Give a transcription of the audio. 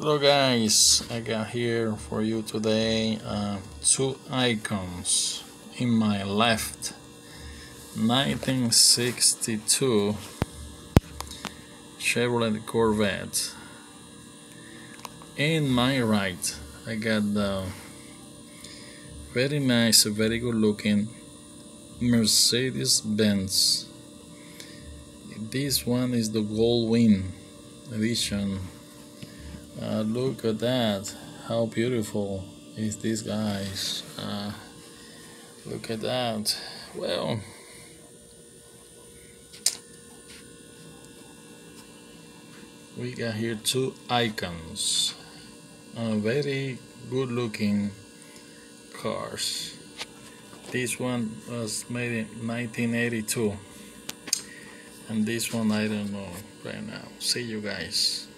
Hello guys, I got here for you today two icons. In my left, 1962 Chevrolet Corvette. In my right, I got the very nice, very good looking Mercedes Benz. This one is the Gold Wing edition. Look at that, how beautiful is this, guys. Look at that. Well, we got here two icons, very good looking cars. This one was made in 1982 and this one I don't know right now. See you guys.